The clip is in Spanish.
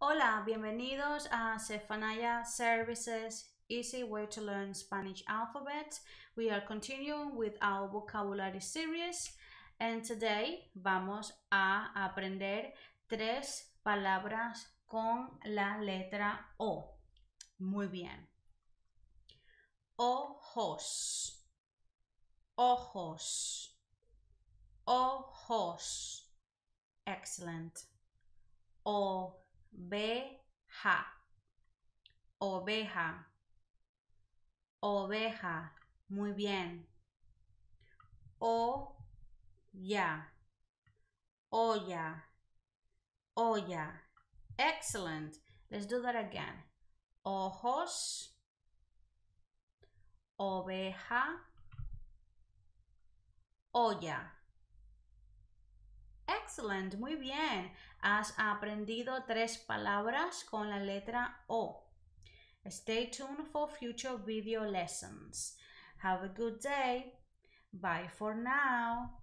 Hola, bienvenidos a Zephaniah Services Easy Way to Learn Spanish Alphabet. We are continuing with our vocabulary series and today vamos a aprender 3 palabras con la letra O. Muy bien. Ojos, ojos, ojos. Excellent. Oveja, oveja, oveja. Muy bien. Olla, olla, olla. Excellent. Let's do that again. Ojos, oveja, olla. Excellent, muy bien. Has aprendido 3 palabras con la letra O. Stay tuned for future video lessons. Have a good day. Bye for now.